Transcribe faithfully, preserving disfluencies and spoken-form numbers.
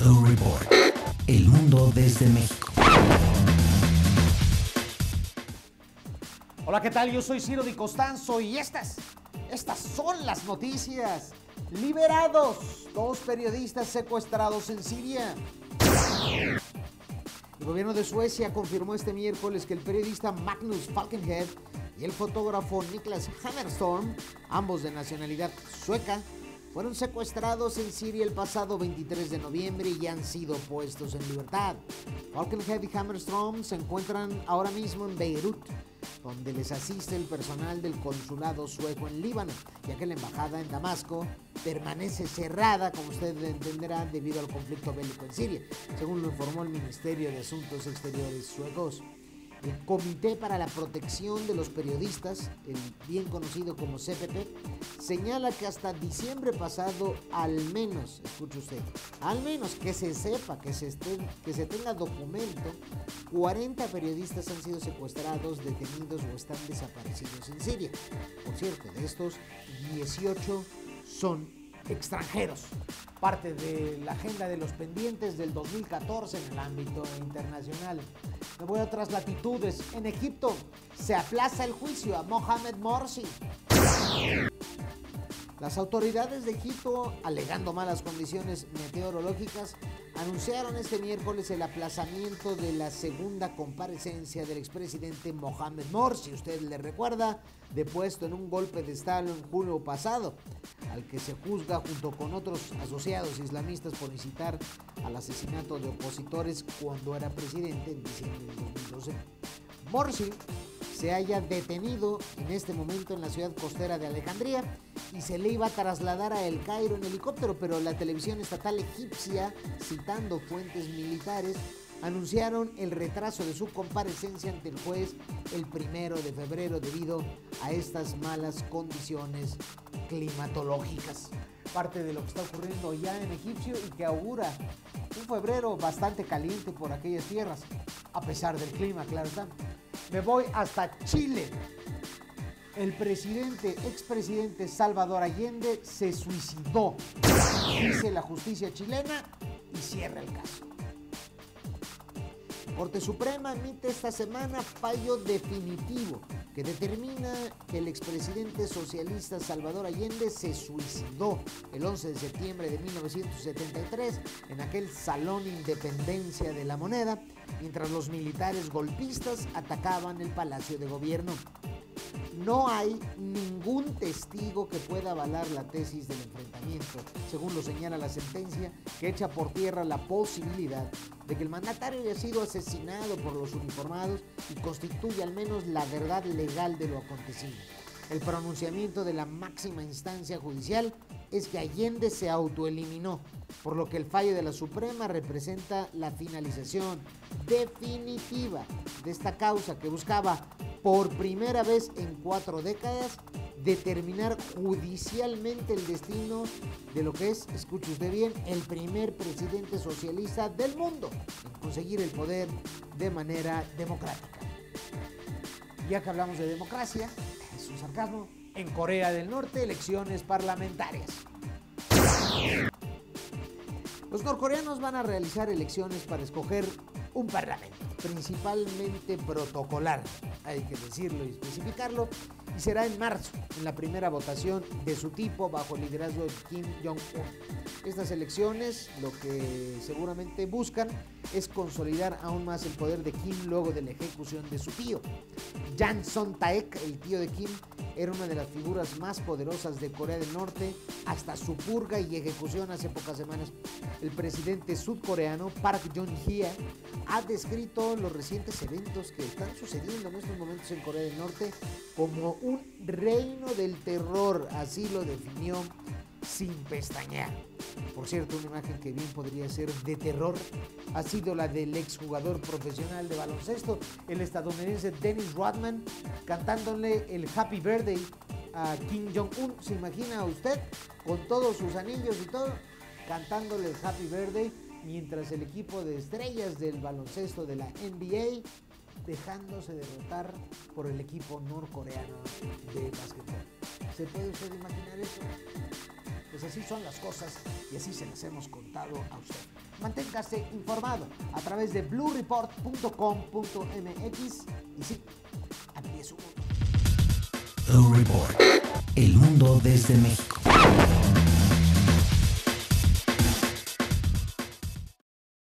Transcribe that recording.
O Report. El mundo desde México. Hola, ¿qué tal? Yo soy Ciro Di Costanzo y estas, estas son las noticias. Liberados, dos periodistas secuestrados en Siria. El gobierno de Suecia confirmó este miércoles que el periodista Magnus Falkenhed y el fotógrafo Niklas Hammerstrom, ambos de nacionalidad sueca, fueron secuestrados en Siria el pasado veintitrés de noviembre y han sido puestos en libertad. Falkenhed y Hammerstrom se encuentran ahora mismo en Beirut, donde les asiste el personal del consulado sueco en Líbano, ya que la embajada en Damasco permanece cerrada, como usted entenderá, debido al conflicto bélico en Siria, según lo informó el Ministerio de Asuntos Exteriores suecos. El Comité para la Protección de los Periodistas, el bien conocido como C P P, señala que hasta diciembre pasado, al menos, escuche usted, al menos que se sepa, que se, esté, que se tenga documento, cuarenta periodistas han sido secuestrados, detenidos o están desaparecidos en Siria. Por cierto, de estos, dieciocho son extranjeros, parte de la agenda de los pendientes del dos mil catorce en el ámbito internacional. Me voy a otras latitudes. En Egipto se aplaza el juicio a Mohamed Morsi. Las autoridades de Egipto, alegando malas condiciones meteorológicas, anunciaron este miércoles el aplazamiento de la segunda comparecencia del expresidente Mohamed Morsi. Usted le recuerda, depuesto en un golpe de estado en julio pasado, al que se juzga junto con otros asociados islamistas por incitar al asesinato de opositores cuando era presidente en diciembre de dos mil doce. Morsi se halla detenido en este momento en la ciudad costera de Alejandría y se le iba a trasladar a El Cairo en helicóptero, pero la televisión estatal egipcia, citando fuentes militares, anunciaron el retraso de su comparecencia ante el juez el primero de febrero debido a estas malas condiciones climatológicas. Parte de lo que está ocurriendo ya en Egipcio y que augura un febrero bastante caliente por aquellas tierras, a pesar del clima, claro está. Me voy hasta Chile. El presidente, expresidente Salvador Allende se suicidó, dice la justicia chilena, y cierra el caso. La Corte Suprema emite esta semana fallo definitivo que determina que el expresidente socialista Salvador Allende se suicidó el once de septiembre de mil novecientos setenta y tres en aquel Salón Independencia de la Moneda, mientras los militares golpistas atacaban el Palacio de Gobierno. No hay ningún testigo que pueda avalar la tesis del enfrentamiento, según lo señala la sentencia, que echa por tierra la posibilidad de que el mandatario haya sido asesinado por los uniformados y constituye al menos la verdad legal de lo acontecido. El pronunciamiento de la máxima instancia judicial es que Allende se autoeliminó, por lo que el fallo de la Suprema representa la finalización definitiva de esta causa que buscaba, por primera vez en cuatro décadas, determinar judicialmente el destino de lo que es, escuche usted bien, el primer presidente socialista del mundo en conseguir el poder de manera democrática. Ya que hablamos de democracia, es un sarcasmo, en Corea del Norte, elecciones parlamentarias. Los norcoreanos van a realizar elecciones para escoger un parlamento, principalmente protocolar, hay que decirlo y especificarlo, y será en marzo, en la primera votación de su tipo bajo el liderazgo de Kim Jong-un. Estas elecciones lo que seguramente buscan es consolidar aún más el poder de Kim luego de la ejecución de su tío. Jang Son-taek, el tío de Kim, era una de las figuras más poderosas de Corea del Norte hasta su purga y ejecución hace pocas semanas. El presidente sudcoreano Park Geun-hye ha descrito los recientes eventos que están sucediendo en estos momentos en Corea del Norte como un reino del terror, así lo definió sin pestañear. Por cierto, una imagen que bien podría ser de terror ha sido la del exjugador profesional de baloncesto, el estadounidense Dennis Rodman, cantándole el Happy Birthday a Kim Jong-un. ¿Se imagina usted? Con todos sus anillos y todo, cantándole el Happy Birthday, mientras el equipo de estrellas del baloncesto de la N B A dejándose derrotar por el equipo norcoreano de básquetbol. ¿Se puede usted imaginar eso? Pues así son las cosas y así se las hemos contado a usted. Manténgase informado a través de blue report punto com punto m x y sí, amplíe su mundo. Blue Report, el mundo desde México.